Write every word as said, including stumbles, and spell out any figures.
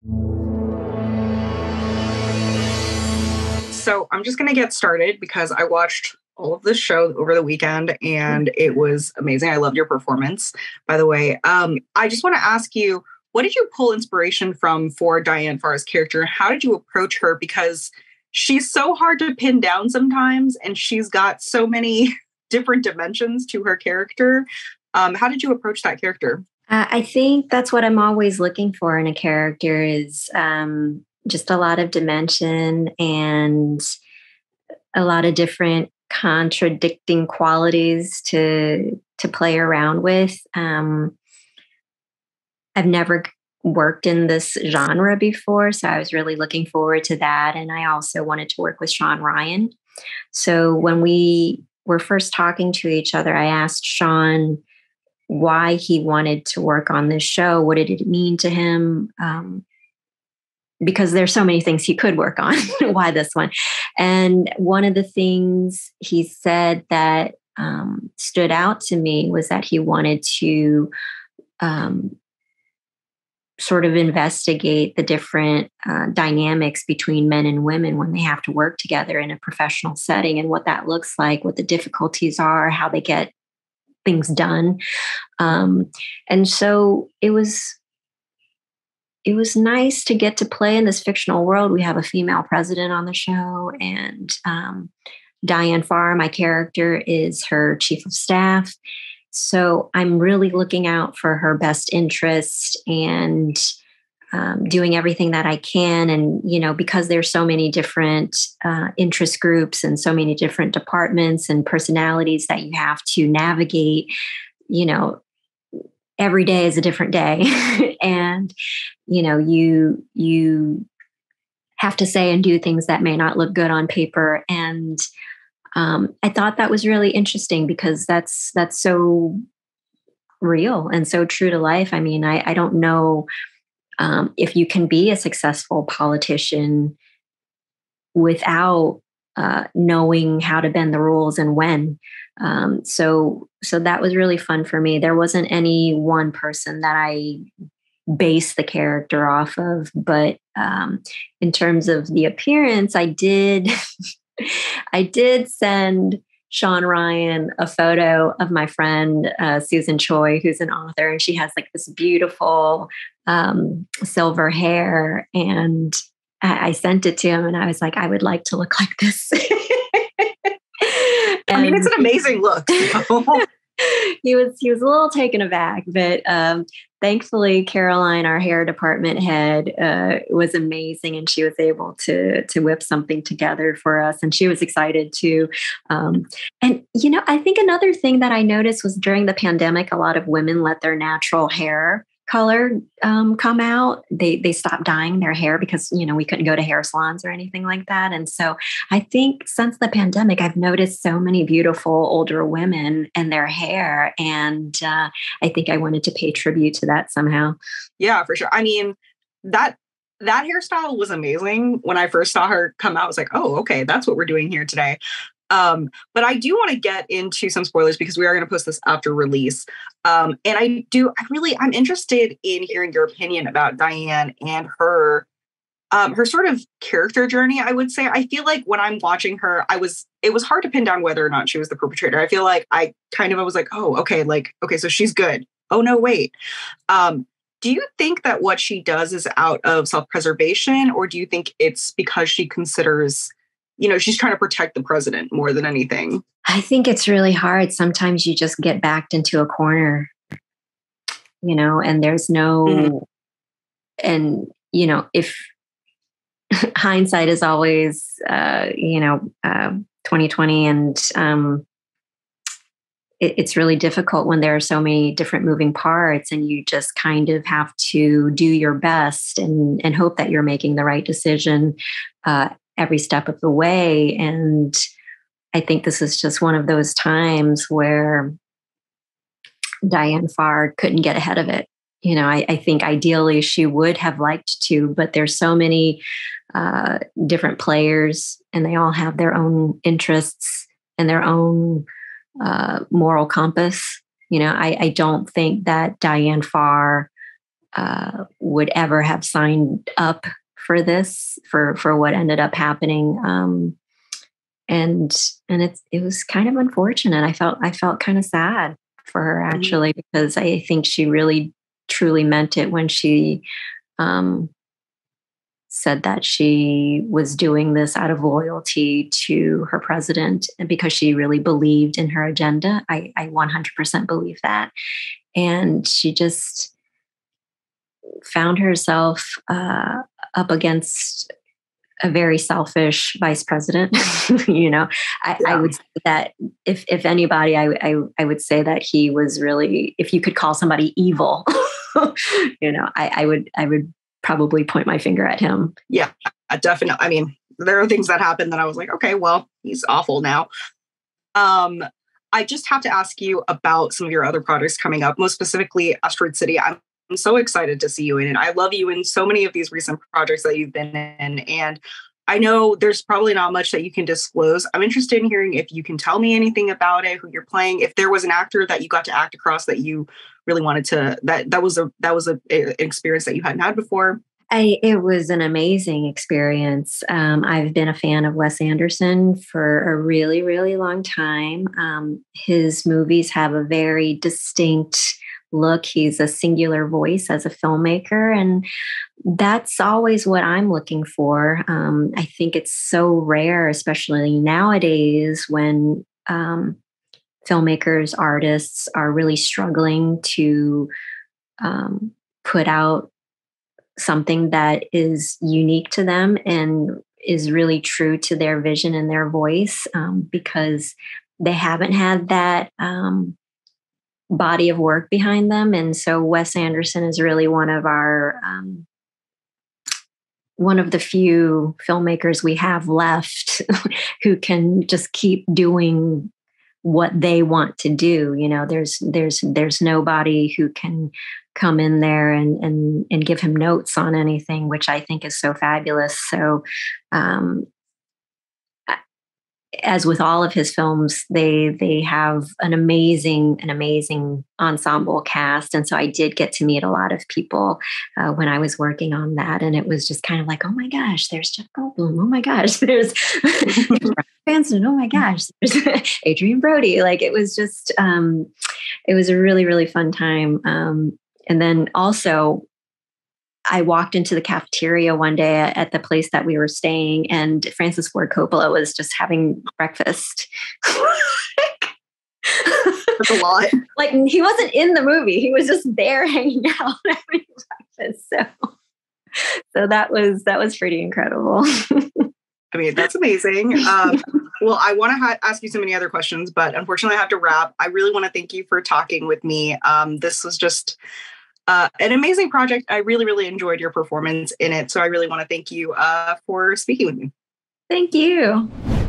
So I'm just going to get started because I watched all of this show over the weekend and it was amazing. I loved your performance, by the way. Um, I just want to ask you, what did you pull inspiration from for Diane Farr's character? How did you approach her? Because she's so hard to pin down sometimes, and she's got so many different dimensions to her character. Um, how did you approach that character? Uh, I think that's what I'm always looking for in a character is um, just a lot of dimension and a lot of different contradicting qualities to to play around with. Um, I've never worked in this genre before, so I was really looking forward to that. And I also wanted to work with Shawn Ryan. So when we were first talking to each other, I asked Shawn why he wanted to work on this show. What did it mean to him? Um, because there's so many things he could work on. Why this one? And one of the things he said that um, stood out to me was that he wanted to um, sort of investigate the different uh, dynamics between men and women when they have to work together in a professional setting and what that looks like, what the difficulties are, how they get things done. Um, and so it was, it was nice to get to play in this fictional world. We have a female president on the show, and um, Diane Farr, my character, is her chief of staff. So I'm really looking out for her best interest and um, doing everything that I can. And, you know, because there's so many different uh, interest groups and so many different departments and personalities that you have to navigate, you know, every day is a different day. And, you know, you, you have to say and do things that may not look good on paper. And Um, I thought that was really interesting because that's that's so real and so true to life. I mean, I, I don't know um, if you can be a successful politician without uh, knowing how to bend the rules and when. Um, so so that was really fun for me. There wasn't any one person that I based the character off of, but um, in terms of the appearance, I did. I did send Shawn Ryan a photo of my friend, uh, Susan Choi, who's an author, and she has like this beautiful um, silver hair. And I-, I sent it to him and I was like, I would like to look like this. I mean, it's an amazing look. he was, he was a little taken aback, but um, thankfully, Caroline, our hair department head, uh, was amazing, and she was able to to whip something together for us, and she was excited too. Um, and you know, I think another thing that I noticed was during the pandemic, a lot of women let their natural hair color um, come out. They they stopped dyeing their hair because you know we couldn't go to hair salons or anything like that. And so I think since the pandemic, I've noticed so many beautiful older women and their hair, and uh, I think I wanted to pay tribute to that somehow. Yeah, for sure. I mean, that that hairstyle was amazing. When I first saw her come out, I was like, oh, okay, that's what we're doing here today. Um, but I do want to get into some spoilers because we are going to post this after release. Um, and I do, I really, I'm interested in hearing your opinion about Diane and her, um, her sort of character journey. I would say, I feel like when I'm watching her, I was, it was hard to pin down whether or not she was the perpetrator. I feel like I kind of, I was like, oh, okay. Like, okay, so she's good. Oh no, wait. Um, do you think that what she does is out of self-preservation, or do you think it's because she considers, you know, she's trying to protect the president more than anything? I think it's really hard. Sometimes you just get backed into a corner, you know, and there's no, mm-hmm. and, you know, if hindsight is always, uh, you know, uh, twenty twenty, and um, it, it's really difficult when there are so many different moving parts, and you just kind of have to do your best and, and hope that you're making the right decision uh, every step of the way. And I think this is just one of those times where Diane Farr couldn't get ahead of it. You know, I, I think ideally she would have liked to, but there's so many uh, different players, and they all have their own interests and their own uh, moral compass. You know, I, I don't think that Diane Farr uh, would ever have signed up for this, for for what ended up happening. Um, and and it's it was kind of unfortunate. I felt I felt kind of sad for her, actually, mm-hmm. because I think she really truly meant it when she um, said that she was doing this out of loyalty to her president and because she really believed in her agenda. I, I one hundred percent believe that. And she just found herself uh, up against a very selfish vice president. you know, I, yeah. I would say that if if anybody, I, I I would say that he was really, if you could call somebody evil, you know, I, I would I would probably point my finger at him. Yeah, definitely. I mean, there are things that happened that I was like, okay, well, he's awful now. Um, I just have to ask you about some of your other projects coming up, most specifically Asteroid City. I'm I'm so excited to see you in it. I love you in so many of these recent projects that you've been in. And I know there's probably not much that you can disclose. I'm interested in hearing if you can tell me anything about it, who you're playing, if there was an actor that you got to act across that you really wanted to, that that was a that was a, a, an experience that you hadn't had before. I, it was an amazing experience. Um, I've been a fan of Wes Anderson for a really, really long time. Um, his movies have a very distinct look. He's a singular voice as a filmmaker, and that's always what I'm looking for. Um, I think it's so rare, especially nowadays when um, filmmakers, artists are really struggling to um, put out something that is unique to them and is really true to their vision and their voice, um, because they haven't had that um, body of work behind them. And so Wes Anderson is really one of our, um, one of the few filmmakers we have left who can just keep doing what they want to do. You know, there's, there's, there's nobody who can come in there and, and, and give him notes on anything, which I think is so fabulous. So, um, as with all of his films, they they have an amazing, an amazing ensemble cast. And so I did get to meet a lot of people uh, when I was working on that. And it was just kind of like, oh my gosh, there's Jeff Goldblum. Oh my gosh, there's Cranston. Oh my gosh, there's Adrian Brody. Like, it was just, um, it was a really, really fun time. Um, and then also, I walked into the cafeteria one day at the place that we were staying, and Francis Ford Coppola was just having breakfast. That's a lot. Like, he wasn't in the movie; he was just there hanging out having breakfast. So, so that was that was pretty incredible. I mean, that's amazing. Um, well, I want to ha- ask you so many other questions, but unfortunately, I have to wrap. I really want to thank you for talking with me. Um, this was just Uh, an amazing project. I really, really enjoyed your performance in it. So I really want to thank you uh, for speaking with me. Thank you.